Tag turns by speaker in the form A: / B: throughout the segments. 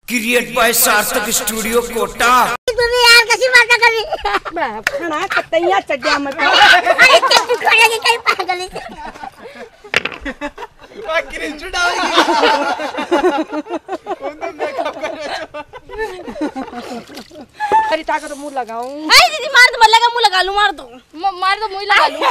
A: Create by Sarthak studio Kota.
B: तुम्ही यार कशी बात कर रही
C: मैं खाना कतैया चढ़िया मत
B: अरे तू खोलेगी कहीं पागल है
D: क्रीम छुड़ाओगी उनको मेकअप करो।
C: अरे ताकत तो मुंह लगाऊं।
E: अरे दीदी मार दो, मत लगा, मुंह लगा लूं, मार दो मुंह लगा लूं।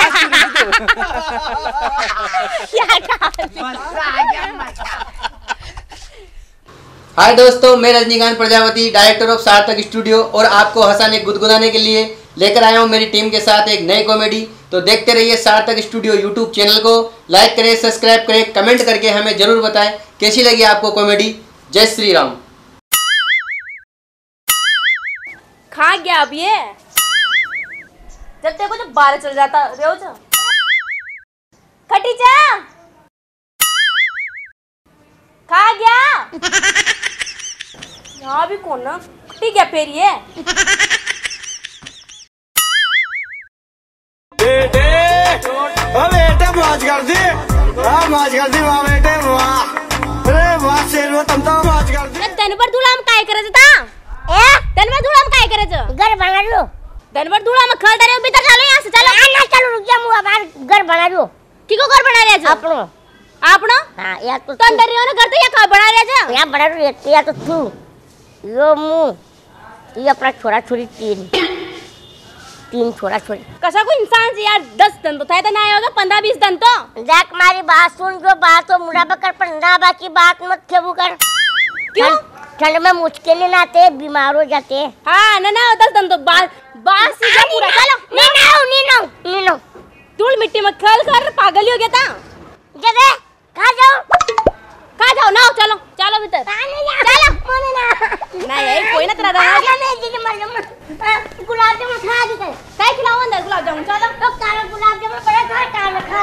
F: हाय दोस्तों, मैं Rajnikant Prajapati, director of Sarthak studio, और आपको हंसाने गुदगुदाने के लिए लेकर आया हूं मेरी टीम के साथ एक नई कॉमेडी। तो देखते रहिए सार्थक स्टूडियो यूट्यूब चैनल को, लाइक करें, सब्सक्राइब करें, कमेंट करके हमें जरूर बताएं कैसी लगी आपको कॉमेडी। जय श्री राम।
E: खा गया अब ये, जब देखो जब 12 चल जाता रोज। खटीचा खा गया। यहाँ भी कौन ना ठीक है फिर ये
D: बेटे बेटे मौज कर दी, मौज कर दी वाह बेटे वाह। अरे वाह शेरवा तुम तो मौज कर दी।
E: धनभर धुळाम काय करायचं ता धनभर धुळाम काय करायचं?
B: घर बना लो।
E: धनभर धुळाम खळदा रे भीतर चलो, यहाँ से चलो।
B: ना चलो रुक जा, मुआ बाहर घर बना लो।
E: किको घर बना रहे छ?
B: अपनो
E: आपनो?
B: हां या तो
E: अंदर रहो ना, घर तो या का बना रहे छ?
B: या बना लो, या तो तू यो मुंह ये अपना छोरा छोरी तीन छोरा छोरी।
E: कसा को इंसान से यार 10 दिन तो था ना, आया होगा 15-20 दिन तो।
B: देख मारी बात सुन, जो बात हो मुड़ा कर, पर ना बाकी बात मत खेबू कर।
E: क्यों?
B: ठंड में मुश्किल नहीं आते, बीमार हो जाते।
E: हाँ ना 10 दिन तो बात सीधा पूरा। चलो
B: नी नो
E: धूल मिट्टी में खल कर पागल हो गया था।
B: जगह खा जाओ ना, चलो चलो भीतर चलो। नहीं यही कोई ना तेरा गुलाब जामुन खा दी
E: काय खिलाओ अंदर गुलाब जामुन। चलो
B: तो काला गुलाब जामुन पड़ा था, काला खा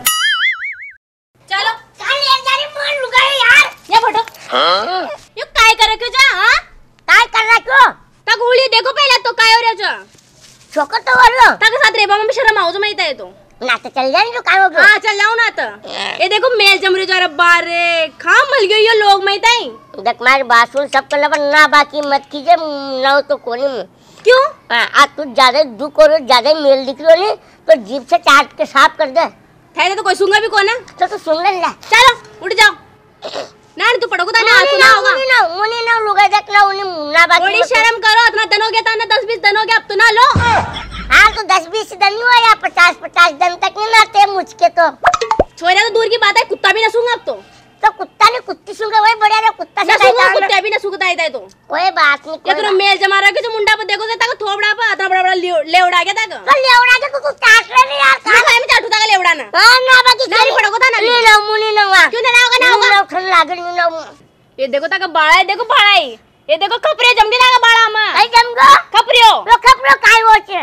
E: चलो
B: काल ले जा रे मन लुगा यार।
E: ये फोटो ये काय करे क्यों जा? हां
B: काय कर रहा क्यों?
E: ता गोली देखो पहले तो काय हो रहा जा।
B: छोकर तो वालो
E: ता के साथ रेबा में शर्म आओ जो मैं इता है तो
B: ना तो चल जाने जो काम हो गया।
E: हां चल जाओ ना तो। ये देखो मेल जमरे जा रे बारे खा मल गई ये लोग मैं ताई।
B: देख मारी बात सुन, सब कर लबन ना बाकी मत कीजिए ना तो कोनी में।
E: क्यों?
B: हां आज तू ज्यादा दुख और ज्यादा मेल दिख रही हो तो जीभ से चाट के साफ कर दे।
E: थे तो कोई सुनगा भी कौन है?
B: तो सुन ले।
E: चलो उठ जाओ ना, तू पड़ोगा ता ना सुना होगा।
B: मुनी ना लुगा देख ना उन्हें ना बाकी
E: थोड़ी शर्म करो, इतना दिन हो गया था ना, 10-20 दिन हो गया, अब तो ना लो।
B: हाँ तो 10-20 दिन हुआ या 50-50 दिन तक नहीं आते मुझके तो।
E: छोरा तो दूर की बात है, कुत्ता भी ना सूंगा अब
B: तो कुत्ता ने कुत्ती सूंगा वही बढ़िया रे, कुत्ता
E: ना सूंगा, कुत्ता भी ना सूंघता है तो
B: कोई बात नहीं।
E: ये तो मेल जमा रहा है जो मुंडा पे देखो से तक थोबड़ा पे इतना बड़ा लेवड़ा गया था।
B: तो लेवड़ा के तू काट ले यार,
E: खाने में चाटू था लेवड़ा ना।
B: हां ना बाकी
E: ना नहीं पड़ोगा था ना,
B: ले लो मुनी ना
E: क्यों ना होगा ना होगा
B: ठंड लागे नहीं ना।
E: ये देखो ता का बाड़ा है, देखो बाड़ा है, ये देखो खपरे जम गया का बाड़ा में।
B: आई जमगो
E: खपरियो
B: लो खपरो काय होचे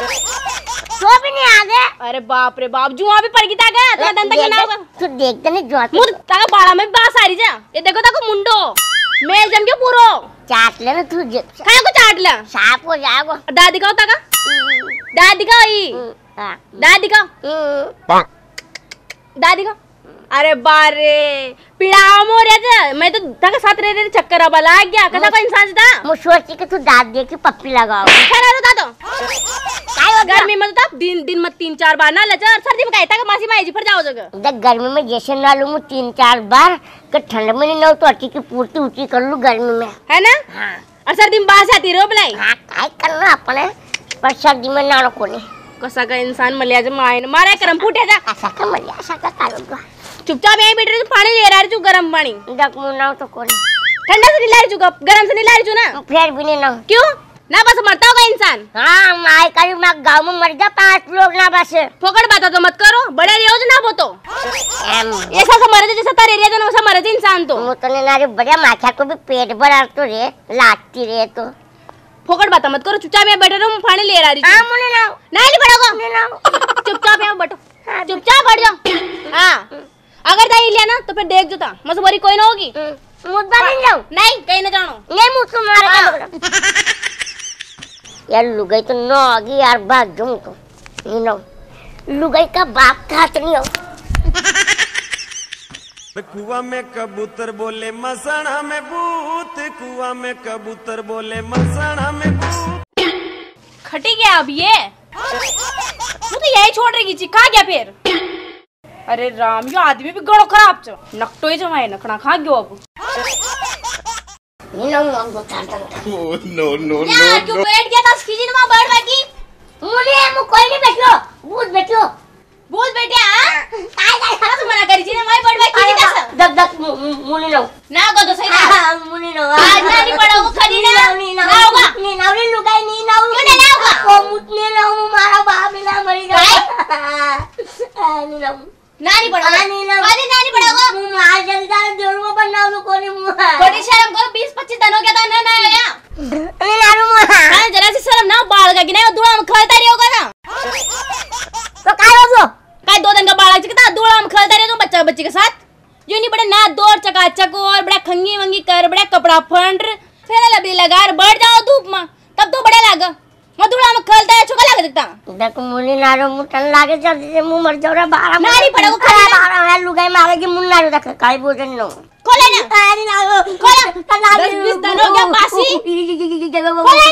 B: तो भी नहीं आगे।
E: अरे बाप रे बाप, जुआ भी पड़ गई था का तो दंत के ना होगा।
B: तू देखते नहीं जो
E: मुर ता का बाड़ा में बास आ रही जा। ये देखो ता को मुंडो मेल जम गया पूरो।
B: चाट ले ना तू
E: खाया को चाट ले,
B: साफ हो जाएगा।
E: दादी का ता का दादी का ई
B: हां
E: दादी का दादी का। अरे बारे पिड़ाव मो रे जा, मैं तो तक साथ रे चक्कर अब लग गया। कसा का इंसान था
B: मु सोची कि तू दांत दे के पप्पी लगाओ।
E: खरा तो काय गर्मी में तो दिन में 3-4 बार ना लचा, सर्दी में कहता का मासी माई जी फर जाओ जगह।
B: देख गर्मी में जैसे ना लूं 3-4 बार, कि ठंड में नहीं ना तो अच्छी की पूर्ति ऊंची कर लूं गर्मी में, है
E: ना?
B: हां
E: और सर्दी में बास आती रो बलाई।
B: हां काय करना अपने, पर सर्दी में ना कोनी
E: कसा का इंसान मलिया जे मायन मारे करम फूटे जा।
B: ऐसा का मलिया ऐसा का कालूंगा।
E: चुपचाप यहीं बैठ रही तू, पानी ले रहा है गरम पानी।
B: देख मु ना तो कोनी
E: ठंडा से नहीं ला रही गरम से नहीं ला रही ना।
B: फिर भी नहीं ना
E: क्यों ना, बस मरता होगा इंसान।
B: हां माय करी मैं गांव में मर जा 5 लोग ना बस।
E: फोकट बात तो मत करो, बड़े रियो ना वो तो ऐसा सा मरे जैसा तारे रे ना, वैसा मरे इंसान तो।
B: मु तो नहीं ना रे बढ़िया माखा को भी पेट भरा तो रे लाती रे तो।
E: फोकट बात मत करो, चुपचाप यहाँ बैठे रहो, पानी ले रही।
B: हां मुने ना
E: नहीं पड़ोगा, चुपचाप यहाँ बैठो, चुपचाप बैठ जाओ। हां अगर दाई लिया ना तो फिर देख जोता मसबरी कोई ना होगी।
B: मुद्दा नहीं जाऊं,
E: नहीं कहीं ना जानो,
B: नहीं मुझ को मारेगा यार। लुगाई तो न आगी यार, भाग जाऊं तो नहीं ना। लुगाई का बाप था तो नहीं हो।
D: कुआं में कबूतर बोले मसना में भूत कुआ में कबूतर बोले मसाना में
E: खटी गया अब ये, तू तो यही छोड़ रही थी, खा गया फिर। अरे राम, यो आदमी भी गड़ो खराब छ, नकटो ही जमाए नखना खा गयो अब।
B: नो यार क्यों बैठ गया था किचन में बैठ बाकी मुझे मु कोई नहीं बैठो भूत बैठो भूत बैठे हां काय काय खरा तू मना करी छी मैं बैठ बाकी किधर दब दब मुनी लो ना को तो सही मुनी लो आज नहीं पड़ोगे खरी ना ना होगा नी नावरी लुगाई नी नाव क्यों ना होगा ओ मुतने ना मारा बाप ना मरेगा नी ना नानी पड़ोगा अरे नानी पड़ोगा मार जल्दी जोर में बनाओ लो कोनी थोड़ी शर्म करो 20-25 दिन हो गया था ना ना आया अरे नानू हां जरा सी शर्म ना बाल का गिना धूड़ा में खेलता रही होगा ना तो काय हो काय 2 दिन का बाल चिकता धूड़ा में खेलता रही तो बच्चा बच्ची के साथ जो नहीं बड़े ना दौड़ चकाचक और बड़ा खंगी वंगी कर बड़ा कपड़ा फंड फिर लबी लगा बढ़ जाओ धूप में तब तो बड़े लागा मैं धूड़ा में खेलता है छोका लागे दिखता देख मुनी नारो मुटन लागे जल्दी मुंह मर जाओ बारा नारी पड़ेगो खरा बारा है लुगाई मारेगी मुन नारो देख काय बोलन नो खोले ना नारी नारो खोले 10-20 दिन हो गया बासी खोले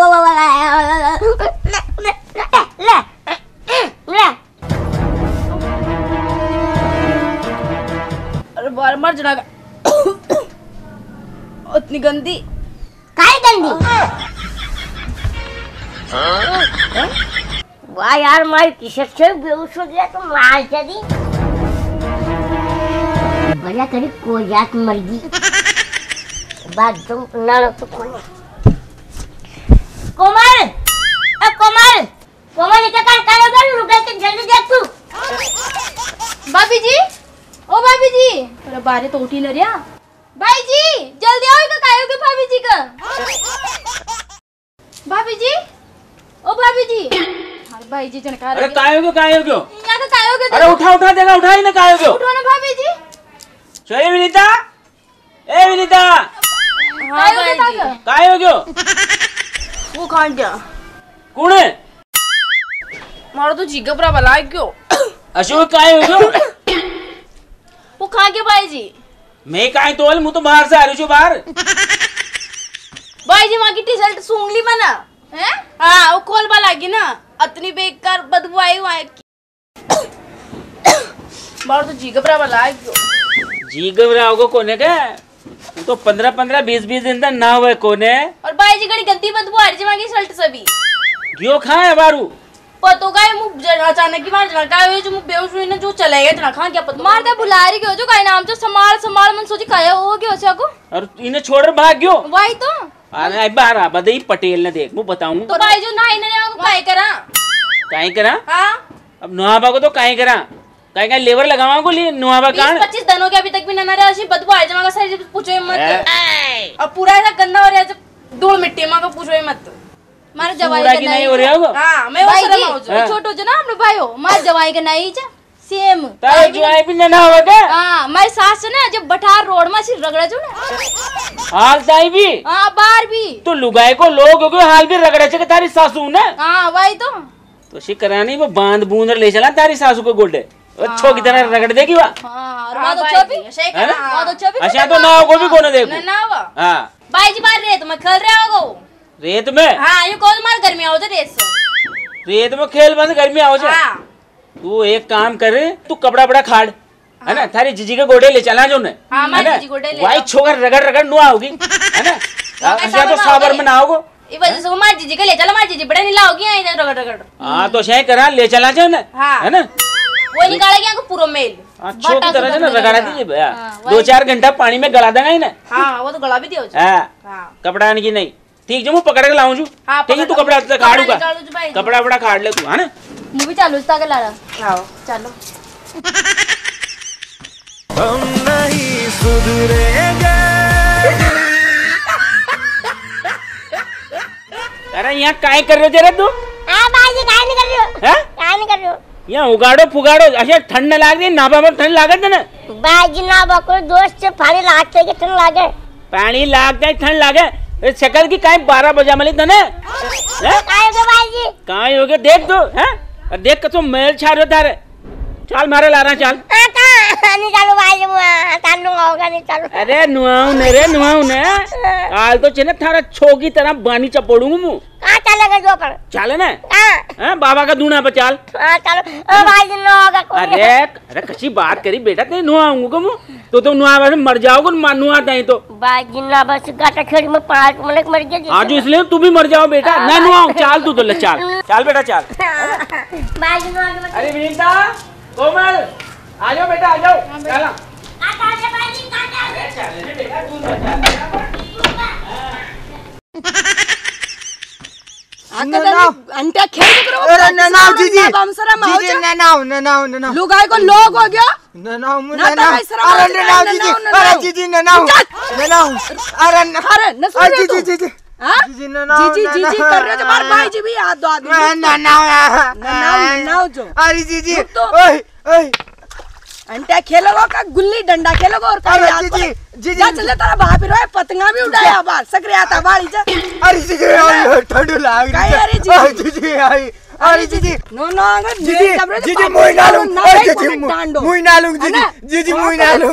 B: ना ले
E: अरे बार मर जाएगा उतनी गंदी
B: काय गंदी वाह यार मारी टी-शर्ट से बेहोश हो गया तो मार चली भला करी कोई जात मर गई बात तुम ना तो कोमल कोमल कोमल निकल कर रुके के जल्दी देख तू
E: भाभी जी, ओ भाभी जी, अरे बारे तो उठी न रिया भाई जी जल्दी आओ का कायो के भाभी जी का भाभी जी ओ भाभी जी अरे भाई जी जन
G: अरे कायो क्यों
E: यहाँ का कायो के
G: अरे उठा देगा उठा ही ना कायो क्यों
E: उठो ना भाभी जी
G: चलिए विनीता ए विनीता कायो क्यों
E: वो खा गया
G: कौन है
E: मारो तो जी घबरा भला क्यों
G: अशोक कायो क्यों
E: वो खा के भाई जी
G: मैं काहे तोल मुँह तो बाहर से आ रही हूँ बाहर
E: भाई जी वहाँ की टी-शर्ट सूंगली बना है हाँ वो खोल बा लागी ना इतनी बेकार बदबू आई वहाँ की मारो तो जी घबरा भला क्यों
G: जी घबराओगे कोने का तो 15-20 दिन तक ना हुए कोने
E: और भाई जी गड़ी गंदी बदबू आ रही है वहाँ की शर्ट सभी
G: क्यों खाए बारू
E: पतो का मुंह अचानक की मार जना का जो मुंह बेहोश हुई ना जो चलेगा जना खा क्या पता मारदा बुला रही क्यों जो काई नाम जो संभाल मन सोची खाया हो गयो से को
G: और इन्हें छोड़ भाग गयो
E: वही तो
G: अरे बाहर आ बदई पटेल ने देख मैं बताऊं
E: तो भाई जो ना इन्हें को काई करा हां
G: अब नुहाबा को तो काई करा काई लेबर लगावा को लिए नुहाबा कान
E: 25 दिनों के अभी तक भी ना रहा ऐसी बदबू आ जमा का शरीर पूछो मत अब पूरा ऐसा गंदा हो रहा है धूल मिट्टी मां का पूछो मत मारे जवाई का नहीं हो रहा होगा हां मैं वो शर्म हो छोटो जो ना अपने भाई हो मारे जवाई का नहीं जा सेम
G: तारे जवाई भी ना होगा क्या
E: हां मेरी सास ना जब बठार रोड में सिर रगड़ा जो ना
G: हाल ताई भी
E: हां बाहर भी
G: तो लुगाई को लोग हो गए हाल भी रगड़ा छे तारी सासू ना
E: हां वही तो
G: शिकरानी वो बांध बूंद ले चला तारी सासू को गोल्डे अच्छो की तरह रगड़ देगी वा
E: हां और वो तो चोपी वो तो चोपी
G: अच्छा तो ना को भी कोने देखो
E: ना वा
G: हां
E: भाई जी बाहर रेत में खेल रहे होगो
G: रेत में
E: हां ये कौन मार गर्मी आओ रेत से
G: रेत में खेल बंद गर्मी आओ जा
E: हां
G: तू एक काम कर तू कपड़ा बड़ा खाड़ है ना थारी जीजी के गोडे ले चला जो ने
E: हां मैं जीजी गोडे ले
G: वाई छोकर रगड़ नुआ होगी है ना अच्छा तो साबर में ना होगो
E: ई वजह से मार जीजी के ले चला मार जीजी बड़ा नीला होगी यहां इधर रगड़
G: हां तो शे करा ले चला जो ने है ना
E: वो निकालेगी को पूरा मेल
G: अच्छो की तरह से रगड़ा दीजिए 2-4 घंटा पानी में गला देगा ही ना
E: हां वो तो गला भी दियो
G: हां कपड़ा की नहीं ठीक जो मैं पकड़ के लाऊं छू ठीक है तू कपड़ा काढ़ूगा कपड़ा बड़ा काढ़ ले तू है ना
E: मूवी चालू था के लाड़ा आओ चलो
D: हम नहीं सुधरेंगे
G: अरे यहाँ काय कर रहे हो जरा तू
B: हां भाई जी काय नहीं कर रही हो
G: हैं
B: काय नहीं कर रही हो
G: यहाँ उगाड़ो फुगाड़ो अच्छा ठंड न लाग रही नाभा में ठंड लागत है ना
B: भाई जी ना बको दोस्त से पानी लागते के ठंड लागे
G: पानी लाग जाए ठंड लागे शकल की काय 12 बजा मिली तने
B: काय हो भाई जी
G: काय हो गया देख तू हैं देख के तो मेल छाड़ रहा थारे चाल मारे ला रहा चाल
B: नहीं चालू भाई जी तानु होगा नहीं चालू।
G: अरे नुआऊ ने रे नुआऊ ने आज तो चले थारा छो की तरह बानी चपोड़ूंगा मुँह।
B: कहाँ चलेगा जो पर?
G: चले ना? हाँ बाबा का दूना पे चल।
B: हाँ चलो। भाई दिन होगा कोई।
G: अरे कच्ची बात करी बेटा ते नुआऊंगा मुँह तो नुआ बस मर जाओगे नुआ नहीं तो।
B: भाई दिन बस गाटा खेड़ी में पड़ा मर गया।
G: आज इसलिए तू भी मर जाओ बेटा ना नुआऊ चाल तू तो चल बेटा चल।
B: भाई दिन
G: अरे विनीता कोमल आ जाओ बेटा आ जाओ चला।
C: अंटे खेल करो
D: ननाव जीजी ननाव
C: लुगाई को लोग हो गया
D: ननाव अरे ननाव जीजी अरे जीजी ननाव अरे जीजी जीजी
C: जीजी जीजी कर रहे हो तुम्हारे भाई जी भी हाथ दो आदमी ननाव जो
D: अरे जीजी ओए ओए
C: अंटे खेलोगे का गुल्ली डंडा खेलोगे और का
D: जीजी जीजी
C: चले तारा भाभी रोए पतंगा भी उड़ाया बाहर सकरे आता बाड़ी जा।
D: अरे जीजी ठंडू लाग रही है। अरे जीजी आई अरे जीजी
C: नो नो अगर
D: जीजी जीजी मुई नालूं मुई नालूं जीजी जीजी मुई नालूं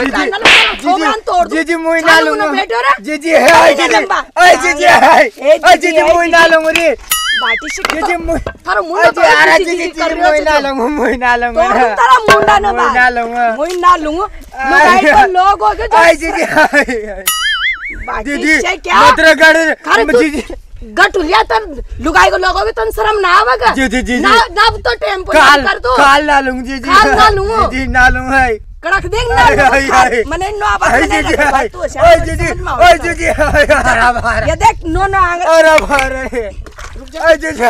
D: जीजी मुई नालूं जीजी है आई जीजी आई जीजी आई जीजी मुई नालूं रे
C: बाटी से
D: जीजी मुई
C: थारो मुंडा तो
D: अरे जीजी मुई नालूं
C: तो तारा मुंडा न बा मुई नालूं लुगाई को लोग हो गए
D: आई जीजी आई
C: बाटी से क्या
D: मतरगढ़ जीजी
C: गटुलिया तन लुगाई को लोगों तन शर्म ना आवेगा
D: जी
C: ना ना तो टेम्पो कर दो
D: काल नालूं जी जी नालूं है
C: कड़क देख ना मने नो आवाज नहीं तू
D: ओए जी
C: ये देख नो नो
D: अरे बारे ओए जी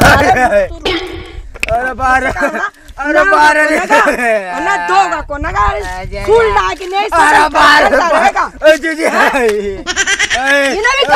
D: अरे बारे
C: ना दोगा को ना फूल ना के नहीं
D: अरे बारे ओए जी
C: इन्हें भी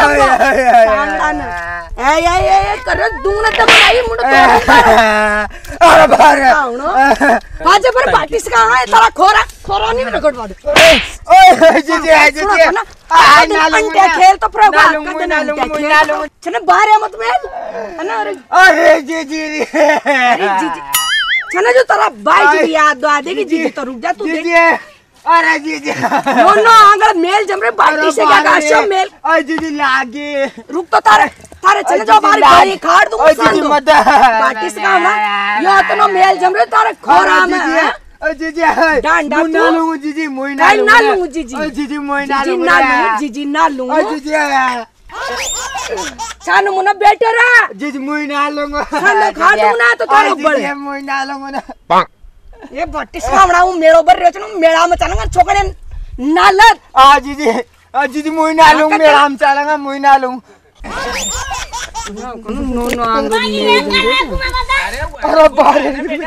C: ए कर दूंगा तो बनाई मुंडा तो
D: अरे बारे
C: आज पर पार्टी से कहां है तारा खोरा नहीं रिकॉर्ड वाद
D: ओए जी
C: आ नालूंगा खेल तो प्रोग्राम कर देना चने बाहर मत बेल है ना
D: अरे जी
C: अरे जी चने जो तारा भाई जी याद दो देगी जी तो रुक जा तू देख
D: अरे जीजी
C: नो नो अगर मेल जमरे पार्टी से क्या गाशो मेल
D: अरे जीजी लागे
C: रुक तो तारे चले जाओ हमारी गाड़ी खाड़ दूंगा
D: जीजी मत
C: पार्टी से का ना यो तो नो मेल जमरे तारे खोरा में
D: जीजी
C: डांडा
D: ना लूंगा जीजी मोई
C: ना लूंगा जीजी
D: जीजी मोई ना लूंगा
C: जीजी ना लूंगा
D: जीजी
C: चानु मुना बेटे रा
D: जीजी मोई ना लूंगा
C: खाना खा दूंगा तो तारे बड़े
D: मोई ना लूंगा
C: ये बट्टी सामना हूं मेड़ो बर रचनो मेड़ा में चलेंगे छोकरे नालत
D: आ जीजी मोई ना लूंगा मेड़ा में चलेंगे मोई ना लूंगा
C: नो नो
D: अरे बारे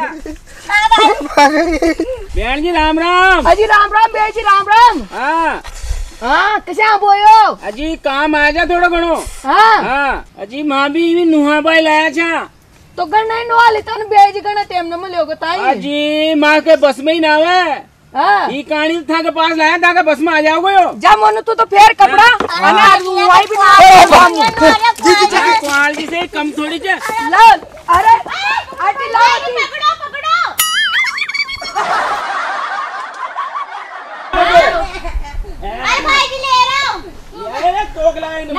G: बहन जी राम राम
C: अजी राम राम बे जी राम राम हाँ कैसे आप बोयो
G: अजी काम आ जा थोड़ा घणो
C: हाँ
G: अजी मां भी नुहा भाई लाया छा
C: तो गण नहीं नो आले तन बेज गण टेम न मिलोगे ताई
G: अजी मां के बस में ही ना आवे
C: हां
G: ई कहानी था के पास लाया था के बस में आ जाओगे यो
C: जा मोन तू तो फेर कपड़ा अना वाई भी ना
G: जी क्वालिटी से कम थोड़ी छे
C: ला अरे आटी ला
B: पकड़ो पकड़ो अरे भाई जी ले रहा हूं
G: अरे टोक लाए
B: ना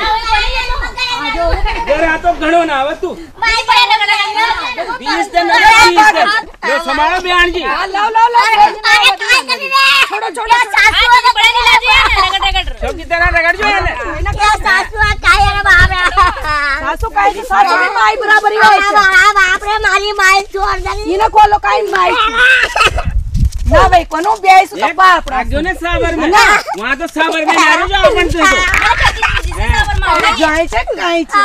G: जरा तो घणो ना आवे तू
B: भाई बड़े लगा
G: 20 दिन लो समारो बयान जी
C: लाओ
B: अरे काय कर रे
C: छोड़ो छोड़ो
B: सासू का बड़े नहीं लाजी है रगड़
G: सब की तरह रगड़ जो है
B: क्या सासू काय रे बाप
C: सासू काय की सासू में माई बराबरी है
B: बाप रे माली माई छोड़ दे
C: इने कोलो काय माई ना भाई कोनो ब्याह से तो बाप रे
G: जो ने साबर में वहां तो साबर में ना रहो जो अपन से
C: जाए से काई छे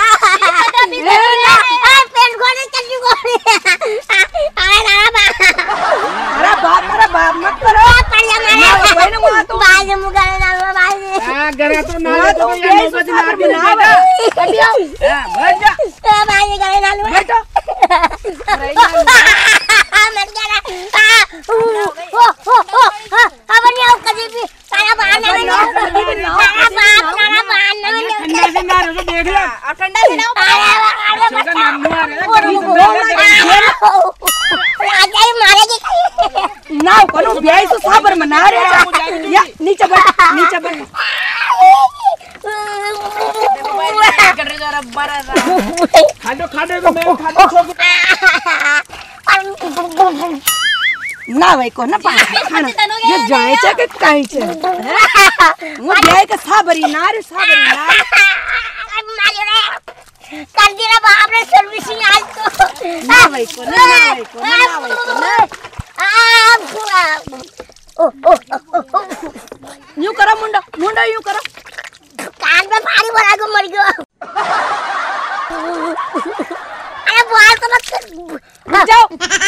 B: पेट गोने चली गोने
C: अरे बाप मत करो
B: मारे भाई ने वहां तो भाई मुगल ना भाई
G: हां गरा तो ना तो ये नौबत ना बेटा
C: कटिया
G: भाग जा
B: भाई गले ना लो
C: बेटा
B: मत गला ओ अब नहीं आओ कभी भी सारा बहाना नहीं सारा बहाना नहीं
G: ठंडा से ना रहो देख ले
B: अब ठंडा से ना
G: छोटा नन्नू आ रहा
B: राजा ही मारेगी
C: ना कोनो ब्याह से साबर मना रे या नीचे बैठ नीचे बैठ। ना भाई को ना खाना ये जाए चे के काई चे वो जाए के साबरी नार
B: कर दिला बाप रे सर्विसिंग आज तो
C: ना भाई को ना भाई को ना भाई को ना यूं करो मुंडा मुंडा यूं करो
B: कान में भारी भरा को मर गयो। अरे बाल तो मत
C: जाओ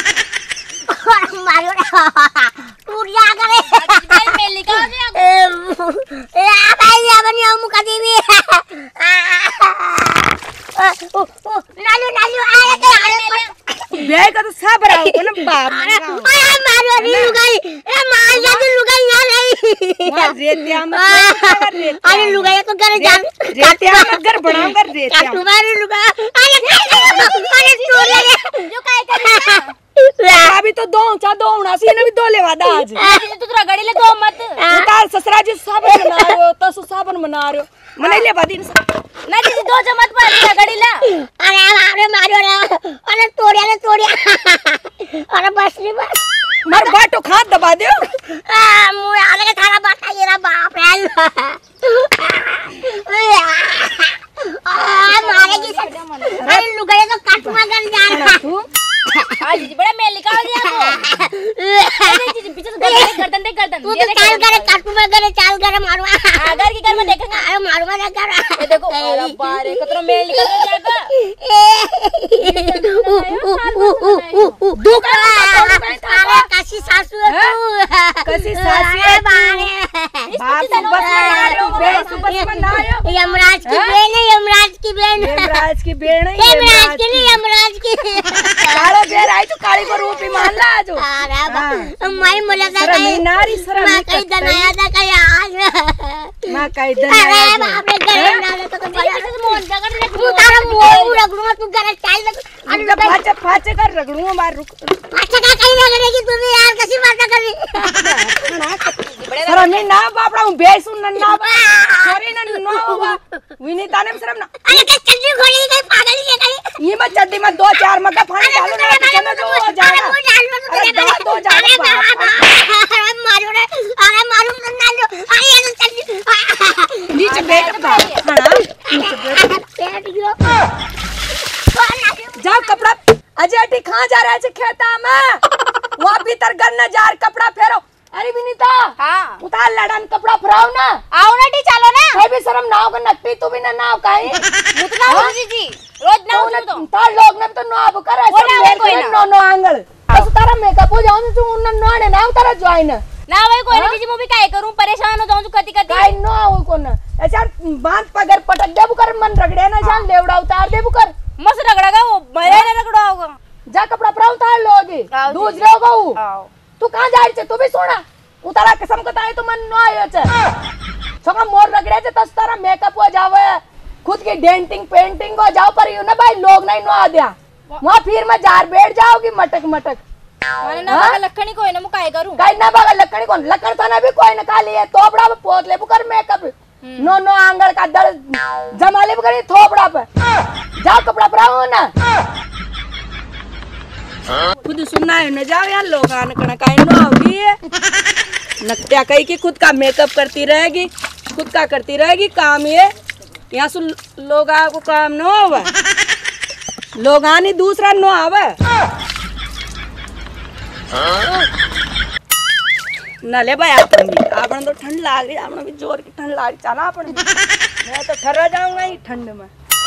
B: मारो टूट जा करे मैं लिखा दे आ भाई या बनी मुका देवी नालू नालू आए के
C: बे का तो सब रहा को ना बाप
B: मारो री लुगाई ए मार जा तू लुगाई ना नहीं
C: मार रेतिया में
B: अरे लुगाई तो करे जान
C: रेतिया में घर बना कर रेतिया
B: तुम्हारी लुगा अरे टूट ले जो काय कर
C: अभी तो दो उना सी ने भी दो लेवा दा आज
E: तू तो रगड़ी ले दो मत
C: उतार ससुरा जी साबन बना रहे हो तो साबन बना रहे हो मने ले बादी
E: ना दीदी दो चम्मच पर रगड़ी ला
B: अरे मारो रे अरे तोड़िया अरे बस नहीं बस
C: मार बाटो खाद दबा दो
B: मुंह आले के थाला बाटा ये रा बाप रे मारेगी अरे लुगाई तो काट मगर जा
C: तू
E: आज बड़ा मेल निकाल दिया तो पीछे से गर्दन
B: तू तो चाल करे काटू में करे चाल करे मारू
E: अगर की कर में देखेंगे
B: अरे मारूंगा ना कर
E: ये देखो अरे बारे कतरो मेल निकल जाएगा
C: दुख
B: अरे काशी सासू है तू
C: कसी सासी है बाप बस बना लो
B: यमराज की बहन है यमराज की बहन
C: यमराज की बहन है
B: यमराज की नहीं यमराज की
C: काला बेर आई तो काली को रूप ही मान ला जो
B: अरे बाप मैं मुला था
C: कहीं नारी शर्म
B: मैं कहीं दनाया था कहीं आज
C: मैं कहीं
B: अरे
C: दनाया
B: बाप रे करे ना तो बड़ा मोहन जगत ले तू तारा मुंह रगड़ूंगा तू जरा चाल ले
C: अरे फाचे कर रगड़ूंगा मार रुक
B: अच्छा का कहीं रगड़ेगी तू भी यार कैसी बात कर रही
C: शर्म नहीं ना बापड़ा हूं बेसुन ना सॉरी ना नो विनीता ने शर्म ना
B: अरे क्या चड्डी खोली कहीं पागल ही है कहीं
C: ये मत चड्डी मत दो चार मग्गा पानी डालो ना किचन में हो जाएगा अरे दो जाएगा
B: अरे मारो रे अरे मारो ना लो अरे ये चड्डी
C: नीचे बैठ खाना नीचे
B: बैठ गिरो
C: जाओ कपड़ा अजय टी कहां जा रहा है खेता में वहां भीतर गन्ना जार कपड़ा फेरो अरे विनीता
E: हां
C: उतार लड़न कपड़ा फराओ ना
E: आओ ना टी चलो ना
C: है भी शर्म नाव का नट्टी तू भी ना नाव काई
E: मुतना हो जी रोज ना हो तो
C: तार लोग ने तो नाव करे सब नो नो आंगल बस तारा मेकअप हो जाऊं तू उन नो ने नाव तारा ज्वाइन
E: ना भाई कोई नहीं जी मैं भी काय करूं परेशान हो जाऊं तू कति कति
C: काई नो हो कोन ऐसा बांध पगर पटक देबू कर मन रगड़े ना जान लेवड़ा उतार देबू कर
E: मस्त रगड़ागा वो मरे ना रगड़ा होगा
C: जा कपड़ा फराओ तार लोगे दूसरे होगा वो तू कहां जाई छे तू भी सोना उतारा कसम कताए तो मन नो आयो छे छोका मोर रगड़े छे तस तारा मेकअप हो जावे खुद की डेंटिंग पेंटिंग हो जाओ पर यू ना भाई लोग नहीं नो आ दिया वहां फिर मैं जार बैठ जाओगी मटक मटक
E: माने ना बागा लखणी कोई ना मैं काय करूं
C: काई ना बागा लकड़ी कौन लकड़ थाना भी कोई ना खाली है तोपड़ा पे पोत ले कर मेकअप नो नो आंगल का दड़ जमाले भी करी थोपड़ा पे जाओ कपड़ा पराओ ना खुद सुनना है न जाओ यार लोग आने कना काई नो होगी नक्त्या कही की खुद का मेकअप करती रहेगी खुद का करती रहेगी काम ये यहाँ से लोग को काम न होवे लोग आनी दूसरा नो आवे न ले भाई आपन तो ठंड लाग रही आपन भी जोर की ठंड लाग चला आपन मैं तो ठहरा जाऊंगा ही ठंड में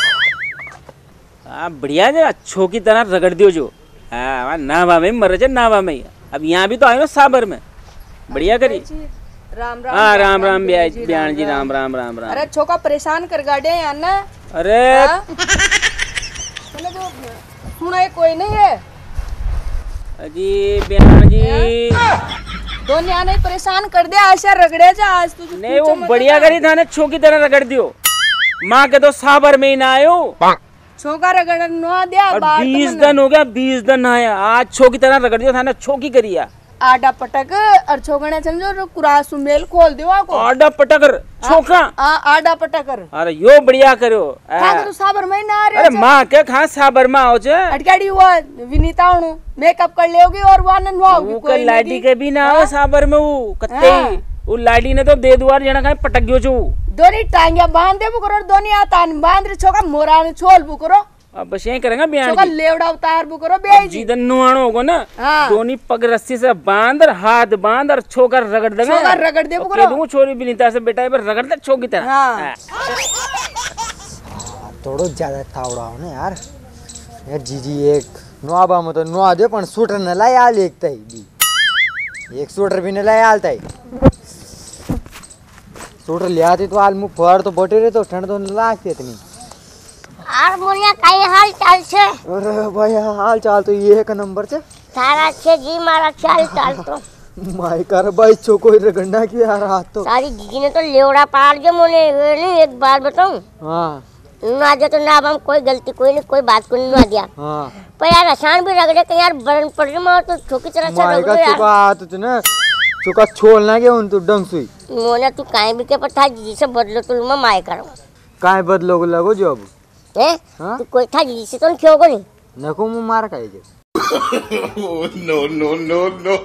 G: बढ़िया है अच्छो की तरह रगड़ दियो जो नावा में मर जाए नावा में अब यहाँ भी तो आए ना साबर में बढ़िया करी
C: राम राम
G: हाँ राम राम बयान जी राम राम राम राम
C: अरे छोका परेशान कर गाड़े यार ना
G: अरे
C: सुना कोई नहीं है
G: जी बयान जी
C: दो न्याने परेशान कर दिया आशा रगड़े जा आज तू
G: नहीं वो बढ़िया करी था ना छो की तरह रगड़ दियो माँ के तो साबर में ही ना आयो
C: छोका रगड़ नो दिया
G: 20 दिन हो गया 20 दिन आया आज छो की तरह रगड़ दिया था ना छो की करिया
C: आडा पटक और छोकने समझो कुरासु मेल खोल दियो आको
G: आडा पटकर छोका
C: आडा पटकर।
G: अरे यो बढ़िया करो
C: तो साबर में ना रे।
G: अरे मां के खा साबर में आओ छे
C: अटकाड़ी वो विनीता हूं मेकअप कर लेओगी और वानन होगी
G: वो के लाडी के भी ना आओ साबर में वो कत्ते वो लाडी ने तो दे दुआर जना का पटक गयो छो
C: दोनी टांगिया बांध दे बुकरो दोनी आतान बांध रे छोका मोरा ने छोल बुकरो
G: अब बस यही करेंगे बयान
C: छोका लेवड़ा उतार बुकरो बेई
G: जीदन नुआनो होगो ना दोनी पग रस्सी से बांध और हाथ बांध और छोकर रगड़ देगा
C: छोकर रगड़ दे बुकरो
G: दूं छोरी विनीता से बेटा पर रगड़ दे छोकी तरह
H: थोड़ो ज्यादा तावड़ा हो ना यार यार जीजी एक नुआबा में तो नुआ दे पण स्वेटर न लाई आल एक तई भी एक स्वेटर भी न लाई आल तई स्वेटर ले आती तो आल मु फर तो बटे रे तो ठंड तो न लागती इतनी
B: और मोनिया काई हाल चाल छे?
H: अरे भाई हाल चाल तो एक नंबर छे
B: सारा छे जी मारा चाल चाल तो
H: माय कर भाई छोको रगड़ना की यार हाथ तो
B: सारी जीजी ने तो लेवड़ा पार के मोने नहीं एक बार बताऊं
H: हां
B: ना दे तो ना हम कोई गलती कोई नहीं कोई बात को नहीं दिया
H: हां
B: पर यार आसान भी रगड़े के यार बरन पड़ रही मैं तो छोकी तरह से रगड़ो यार
H: छोका हाथ तो ना छोका छोड़ना के उन तो डंग सुई
B: मोने तू काहे भी के पता जीजी से बदलो तो मैं माय करूं
H: काहे बदलो लगो जो अब
B: तू कोई था जीजी से तो क्यों को नहीं
H: नको मु मार खाएगे
D: नो नो नो नो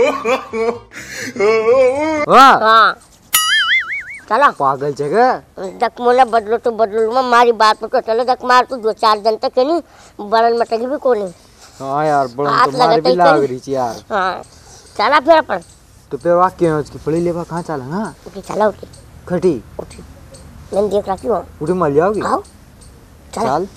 B: हां चला
H: पागल जगह
B: दक मोला बदलो तो बदलो मैं मारी बात पर तो चलो दक मार तू 2-4 दिन तक नहीं बरन मटकी भी कोनी
H: हां यार बरन तो मार भी लाग रही थी यार
B: हां चला फिर अपन
H: तो पे वाक्य है उसकी फड़ी लेवा कहां चला हां
B: उठी चला उठी
H: खटी
B: उठी मैं देख रखी हूं
H: उठी मर जाओगी
B: आओ
H: चल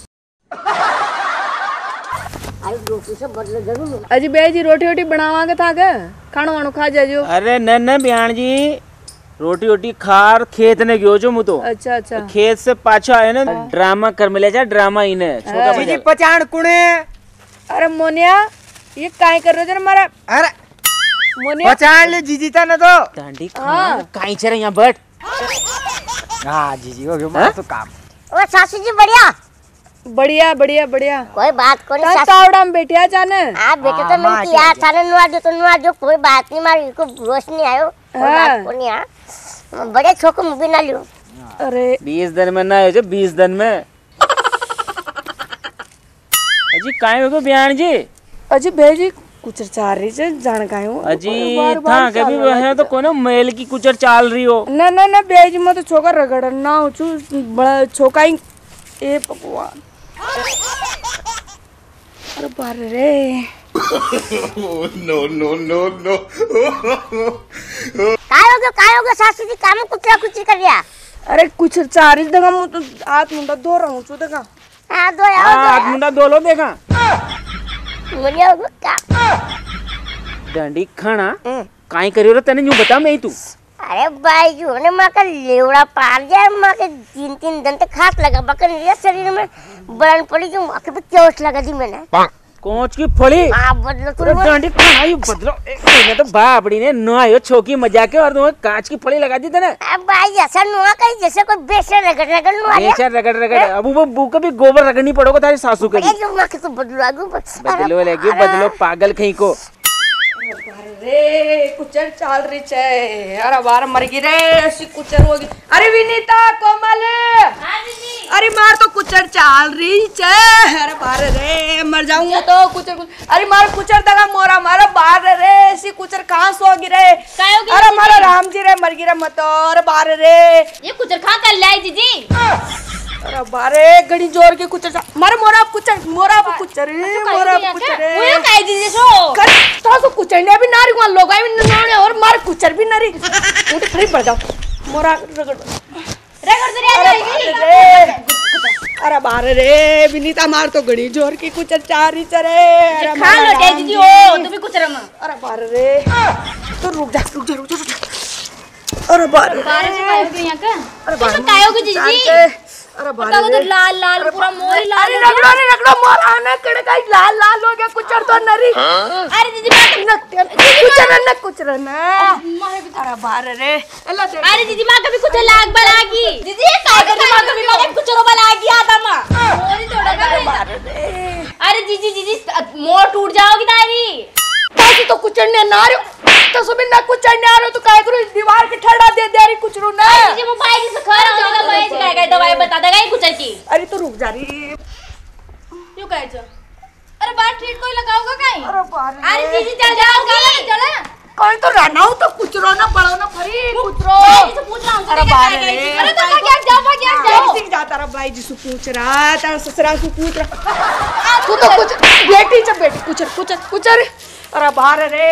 B: आई रोटी से बदलो जरूर
C: अजी बे जी रोटी वोटी बनावा के था के खानो वानो खा जाजो
G: अरे न बयान जी रोटी वोटी खार खेत ने गयो जो मु तो
C: अच्छा अच्छा
G: खेत से पाछा आए ना ड्रामा कर मिले जा ड्रामा इने छोटा
H: जी पहचान कुणे
C: अरे मोनिया ये काहे कर रहे हो जरा मारा
H: अरे
C: मोनिया
H: पहचान ले जीजी था ना तो
G: डांडी खाना काई चरे यहां बैठ
H: हां जीजी हो गया तो काम
B: ओ सासू जी बढ़िया
C: बढ़िया बढ़िया बढ़िया
B: कोई बात को नहीं
C: तावड़ा में बैठिया जाने
B: हां बेटे तो मैं की यार थाने नुआ जो कोई बात नहीं मारी को रोश नहीं आयो कोई बात को नहीं हां बड़े छोको मुबी ना लियो
C: अरे
G: 20 दिन में ना हो जो 20 दिन में अजी काहे हो बयान जी
C: अजी भेजी कुचर चाल रही है जान का हूं
G: अजी था कभी वह तो कोनो मेल की कुचर चाल रही हो
C: ना ना ना बेज में तो छोका रगड़ ना हो छु बड़ा छोका ही ए भगवान अरे बार रे
D: नो नो नो नो
B: काय होगा सासू जी काम कुचरा कुचरी कर दिया
C: अरे कुछ चार दगा मु तो हाथ मुंडा धो रहा हूं छु दगा
B: हां दो यार
G: हाथ मुंडा धो लो देखा
B: मुनिया का
G: डांडी खाना काई करियो रे तने यूं बता मैं तू
B: अरे भाई जो ने मां का लेवड़ा पार गया मां के 3-3 दिन तक खास लगा बकन ये शरीर में बरन पड़ी जो आंखें पे चोट लगा दी मैंने
G: कोच की फड़ी
B: हां बदलो तू
G: डांडी खाना यू बदलो ने तो बापड़ी ने नुआयो छोकी मजाक के और तुम कांच की फड़ी लगा दी तने
B: अब भाई ऐसा नुआ कहीं जैसे कोई बेशर रगड़ नुआ
G: रगड़ अब वो बू को भी गोबर रगड़नी पड़ोगे तारी सासू के
B: ये जो मां के तो बदलो आगू
G: बदलो लेगी बदलो पागल कहीं को
C: अरे कुचर चाल रही छे अरे बार मर गई रे ऐसी कुचर होगी अरे विनीता कोमल हां दीदी अरे मार तो कुचर चाल रही छे अरे बार रे मर जाऊंगा तो कुचर अरे मार कुचर दगा मोरा मारा बार रे ऐसी कुचर कहां सो गिर रे अरे मारा राम जी रे मर गिरा मत और बार रे
E: ये कुचर कहां कर लाई दीदी
C: अरे बारे गड़ी जोर के कुचर मारे मोरा कुचर मोरा कुचर
E: वो काई दीदी सो
C: कर तो कुचर ने भी नारी को लोग आई नोने और मार कुचर भी नारी उठ फ्री पड़ जाओ मोरा रगड़ अरे बारे रे विनीता मार तो गड़ी जोर की कुचर चारी चरे अरे
E: खा लो दे दीदी ओ तू भी कुचर में
C: अरे बारे रे तो रुक जा अरे बारे
E: से कायोगे यहां का अरे कायोगे दीदी
C: अरे
E: बारे तो लाल लाल पूरा मोरी लाल
C: अरे रगड़ो मोरा आने कड़े का लाल लाल हो गया कुचर तो नरी
E: अरे दीदी
C: कुचर ना अरे बारे रे
E: अरे दीदी मां कभी कुछ लाग बलागी दीदी ये काय कर मां कभी मां कुचरो बलागी आता मां मोरी तोड़ा का अरे दीदी मोर टूट जाओगी तारी
C: सासी तो कुचड़ने ना रहो तो सुबह ना कुचड़ने आ रहे तो काय करो दीवार के ठड़ा दे दे रही कुचड़ू ना
B: जी मैं भाई जी से खा रहा हूं भाई जी काय दवाई बता देगा ये कुचड़ की।
C: अरे तो रुक जा रही
E: क्यों कहे छ अरे बात ठीक कोई लगाओगा काई
B: अरे जी चल जाओ चल
C: कोई तो रहना हो तो कुचरो ना पड़ो ना फरी कुचरो
B: भाई जी से पूछ रहा हूं
C: अरे बारे
E: अरे तो क्या जाओ
C: सीख जाता रहा भाई जी से पूछ रहा तेरा ससुरा से पूछ रहा तू तो कुछ बेटी जब बेटी कुचर कुचर कुचर अरे बारे रे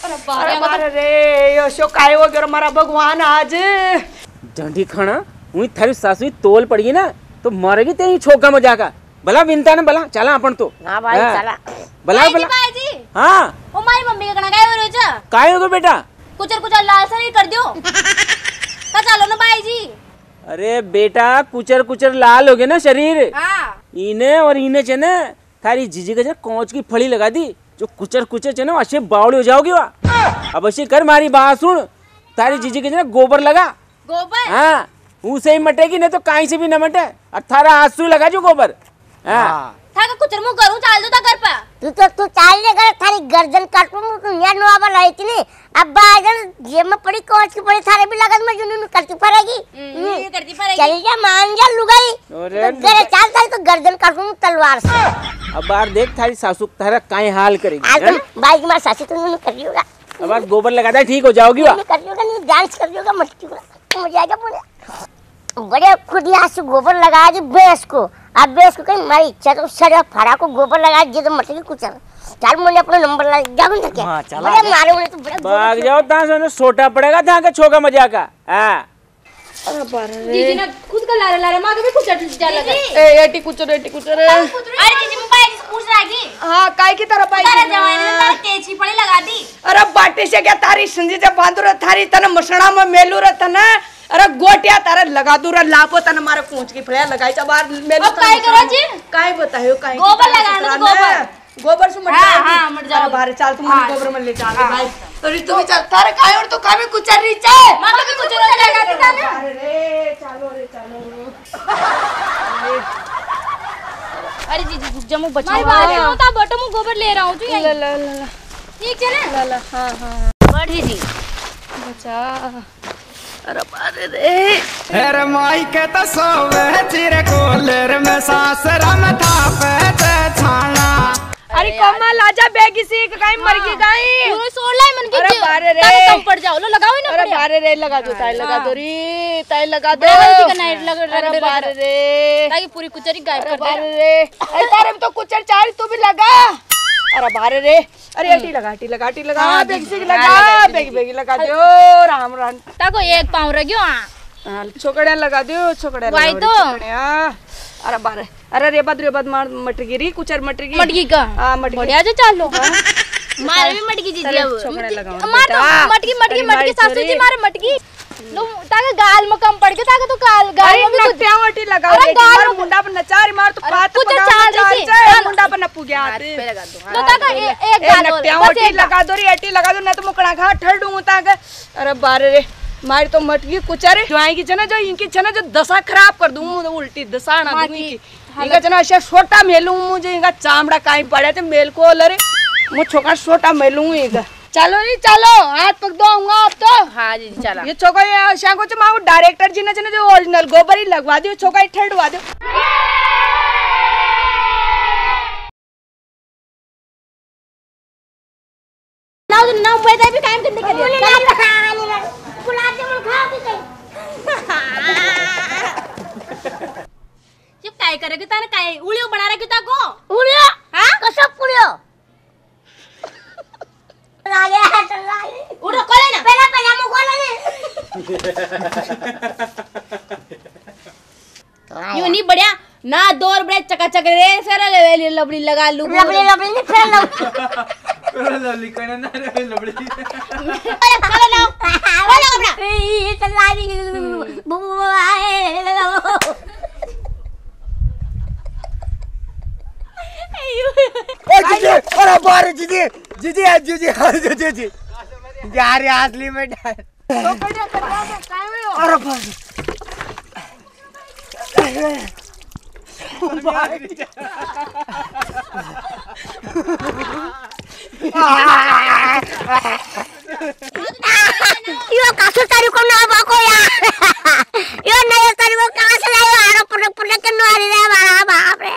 C: यो शो काय हो गयो मारा भगवान आज
G: जंडी खाना वही थारी सासू तोल पड़ी ना तो मरेगी तेरी छोका मजाका भला बिनता ना भला चला अपन तो
B: हां भाई चला
G: भला भला
B: भाई जी
G: हां
B: ओ मारी मम्मी का कना काय हो रहो छ
G: काय होगा बेटा
B: कुचर कुचर लाल सा नहीं कर दियो का चलो ना भाई जी।
G: अरे बेटा कुचर कुचर लाल हो गए ना शरीर
E: हां
G: इने और इने चे ना थारी जीजी का कोंच की फड़ी लगा दी जो कुचर कुचर चे ना अच्छे बावड़ी हो जाओगी वा अब ऐसे कर मारी बात सुन थारी जीजी के ना गोबर लगा
E: गोबर
G: हाँ उसे ही मटेगी नहीं तो कहीं से भी न मटे 18 आंसू लगा जो गोबर हाँ
B: था का कुचर मु करूं चाल दो ता घर पे
I: तू चाल ले कर थारी गर्दन काटूं तू यार नवाबा लाई थी नहीं अब बाजन ये में पड़ी कोच की पड़ी थारे भी लगन में जुनून करती पड़ेगी
B: ये करती पड़ेगी
I: चल जा मान जा लुगाई
G: अरे
I: तो करे चाल थारी तो गर्दन काटूं तलवार से
G: अब बार देख थारी सासू थारा काहे हाल करेगी
I: आज तुम बाइक मार सासी तुम नहीं करियोगा
G: अब बार गोबर लगा दे ठीक हो जाओगी वा
I: नहीं करियोगा नहीं डांस करियोगा मटकी को मजा आएगा बोले बड़े खुद यहाँ से गोबर लगा दी भैंस को अब भैंस को कहीं मारी इच्छा तो सड़ा फड़ा को गोबर लगा दी तो मटकी कुछ चल मुझे अपना नंबर लगा जाऊँ ना क्या बड़े मारे मुझे तो बड़े
G: भाग जाओ ता सोने सोटा पड़ेगा था का छोका मजा का हाँ
E: जीजी ने खुद का लारे लारे मां के भी कुचड़ जा लगा
C: ए एटी कुचर
B: अरे जी मैं भाई जी से पूछ रहा की
C: हाँ काय की तरह भाई
B: तारा जवाई ने तारा तेजी पड़ी लगा दी
C: अरे बाटी से क्या तारी संजी से बांधू रहा थारी तना मसड़ा में मेलू रहा तना अरे गोटिया तारा लगा दूर लापो तना मारे पूंछ की फड़िया लगाई जा बाहर मेलू
E: अब काय करो जी
C: काय बतायो काय
B: गोबर लगाना तो गोबर
C: गोबर से मट
B: हाँ, हाँ, मट जाओ।
C: अरे बाहर चल तुम गोबर में ले जा भाई अरे तू भी चल तारे काय और तो काय में कुचर रही चे
B: मां के कुचर लगा दी ताने
C: अरे रे चलो
E: अरे जीजी रुक जा मु बचाओ मां ता बटो मु गोबर ले रहा हूं तू यहीं
C: ला
E: ठीक है ना
C: हां
B: बढ़ जी
C: बचा अरे बारे रे
D: अरे माई के तो सोवे चिरे कोलेर में सासरा में था पे छाना
C: अरे कमल आजा बेगी सी काई मर गई काई
E: तू सोड़ लाई मन की
C: अरे बारे रे
E: ताकि कम पड़ जाओ लो लगाओ ही ना
C: अरे बारे रे लगा दो ताई लगा दो री ताई लगा दो
E: बराबर का नाइट लगा
C: अरे बारे रे
E: ताकि पूरी कुचरी गायब कर दे
C: बारे रे अरे तारे में तो कुचर चार तू भी लगा अरे बारे रे अरे अटी लगा बेगी सी लगा बेगी लगा दो राम राम
E: ताको एक पाँव रह गयो
C: छोकड़िया लगा दो छोकड़िया
E: वाई तो
C: अरे बारे अरे रेबद मार मटगी कुचर मटगी
E: मटकी का
C: हां मटगी
E: बढ़िया जो चालो
B: मारे भी मटकी जी अब
C: छोकड़िया लगाओ
E: मार तो मटकी सासू जी मारे मटकी लो ताके गाल में कम पड़ के ताके तो गाल
C: अरे
E: में भी कुछ
C: नट्यावटी लगा
E: अरे
C: दे
E: गाल
C: मार मुंडा पर नचारी मार तो पात
E: कुछ
C: पगा
E: चाल
C: चाल
E: सी।
C: से मुंडा पर नपु गया
E: लो ताका एक गाल और, बस
C: नट्यावटी
E: एक
C: लगा दो रे एटी लगा दो ना तो मुकड़ा खा ठड़ दूं ताके अरे बारे रे मारी तो मटकी कुचरे ज्वाई की छना जो इनकी छना जो दशा खराब कर दूं उल्टी दशा ना दूं इनकी इनका छना ऐसे छोटा मेलूं मुझे इनका चामड़ा काई पड़े थे मेल को लरे मु छोका छोटा मेलूं इनका चलो जी चलो हाथ पक दूंगा आप तो
E: हां जी चला
C: ये छोका ये शांको च माऊ डायरेक्टर जी ने जो ओरिजिनल गोबर ही लगवा दियो छोका ही ठड़वा दियो
B: ना पैदा भी काम करने के लिए
I: गुलाब जामुन खाओगी कहीं
B: ये काय करेगे ताने काय उलियो बना रखे ता को
I: उड़ियो
B: हां
I: कसो पुड़ियो लागे चल लागे
B: उड़ो कोले ना
I: पहला पजामा खोलो ने
B: यो नहीं बढ़िया ना दौर बड़े चकाचक रे सारा लबड़ी लगा लू
I: लबड़ी नहीं फिर लो
D: लवली कहना ना रे लवली
B: अरे चलो ना बोलो अपना
I: ये चल लागे
H: अरे बारे जीजी यार असली में अरे
I: यो कासु तारीको न भएको या यो नयाँ तारीको कहाँ से लायो आरो पटक पटक के नहारी रे बाप रे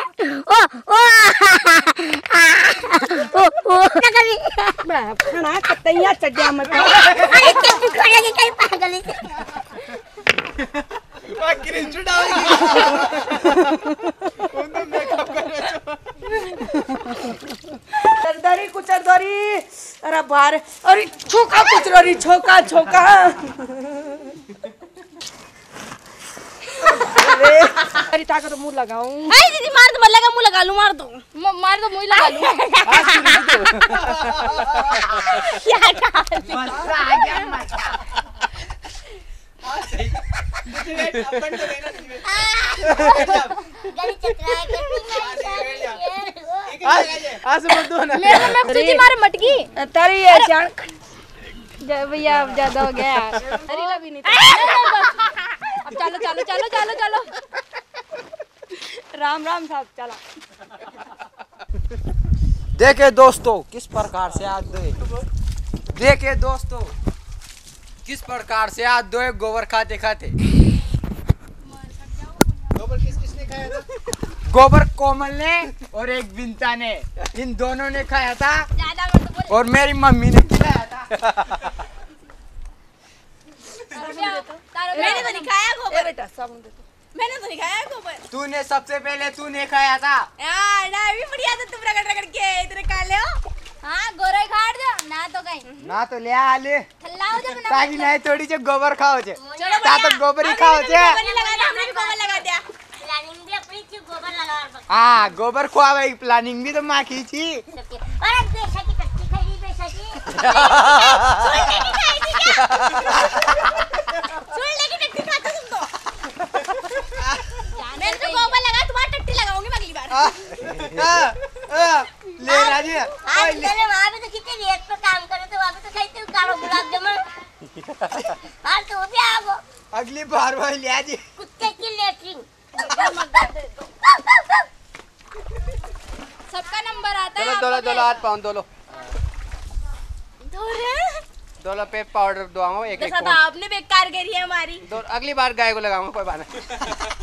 I: ओ
C: खाना कतैया चड्या मत
I: अरे तू खड़े के कहीं पागल है
C: सरदारी कुचरदारी अरे बाहर अरे छोका कुचरदारी छोका छोका अरे ताको तो मुंह लगाऊं
E: हाय दीदी मार दो लगा मुंह लगा लूं मार दो मुंह लगा लूं
I: क्या
A: मजा आ गया मजा
I: गली चक्रा के
E: मैं तुझे मार मटकी
C: तारी ये जान
E: जय भैया अब ज्यादा हो गया यार अरे लभी नहीं अब चलो
C: राम राम साहब चला
H: देखे दोस्तों किस प्रकार से आज दोए गोबर खाते खाते गोबर किसने खाया था? गोबर कोमल ने और एक बिंता ने, इन दोनों ने खाया था और मेरी मम्मी ने खिलाया था।
E: मैंने तो नहीं खाया गोबर
C: बेटा साबुन दे
E: मैंने तो नहीं खाया गोबर
H: तूने सबसे पहले तूने खाया था
E: यार ना भी बढ़िया था तुम रगड़ के इतने खा ले हो हां गोरा खाड़ दो ना तो कहीं
H: ना तो ले आ ले
E: खल्लाओ जब ना
H: ताकि नहीं थोड़ी से गोबर खाओ छे
E: चलो
H: ता तो गोबर ही खाओ छे
E: हमने भी गोबर लगा दिया
I: प्लानिंग भी अपनी थी गोबर लगाना
H: हां गोबर खुआवे की प्लानिंग भी तो मां की थी
I: अरे बेसा की टट्टी खाई बेसा की
E: सुन लेके टट्टी खाते तुम तो मैंने तो गोबर लगा तुम्हारी टट्टी लगाऊंगी अगली बार
H: ले राजी
I: आज मैंने वहाँ पे तो कितने रेट पर काम करे थे वहाँ पे तो खाते कालो गुलाब जामुन आज तो वो भी आ गो
H: अगली बार वही ले आजी
I: कुत्ते की लेटरिन
E: सबका नंबर आता है
H: दोलो हाथ पाउन दोलो पे पाउडर दवाओ एक
E: आपने बेकार करी है हमारी
H: अगली बार गाय को लगाऊंगा कोई बात नहीं